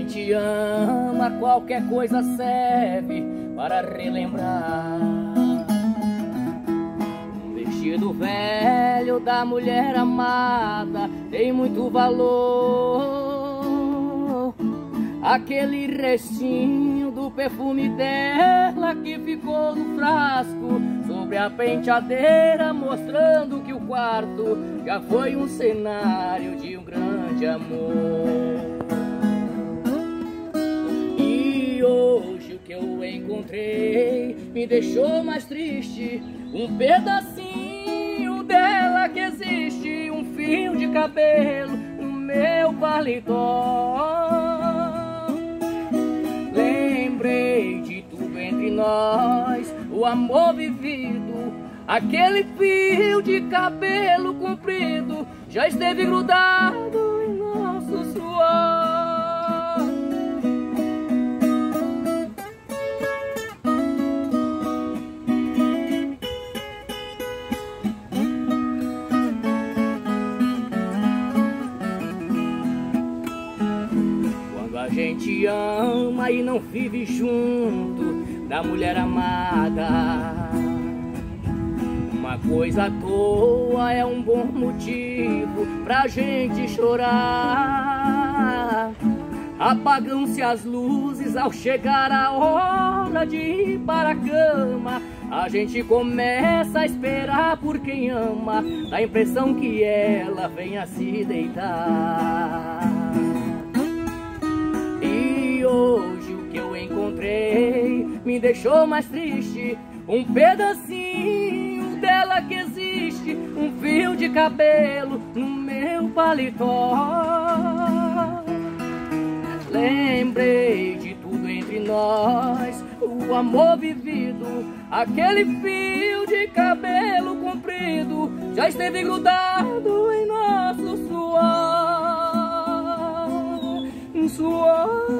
gente ama, qualquer coisa serve para relembrar. Um vestido velho da mulher amada tem muito valor. Aquele restinho do perfume dela que ficou no frasco sobre a penteadeira, mostrando que o quarto já foi um cenário de um grande amor. E hoje o que eu encontrei me deixou mais triste. Um pedacinho dela que existe, um fio de cabelo no meu paletó. Lembrei de tudo entre nós, o amor vivido. Aquele fio de cabelo comprido já esteve grudado em nosso suor. Quando a gente ama e não vive junto da mulher amada, uma coisa à toa é um bom motivo pra gente chorar. Apagam-se as luzes ao chegar a hora de ir para a cama. A gente começa a esperar por quem ama, dá a impressão que ela venha se deitar. E hoje o que eu encontrei me deixou mais triste. Um pedacinho dela que existe, um fio de cabelo no meu paletó. Lembrei de tudo entre nós, o amor vivido. Aquele fio de cabelo comprido já esteve grudado em nosso suor. Suor.